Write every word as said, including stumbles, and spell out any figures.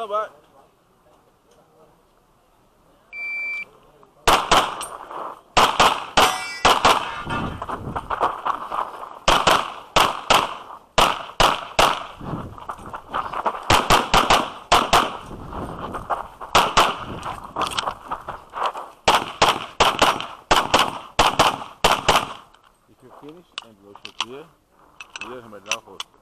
Come back. If you're finished and wash your gear, here's my downforce.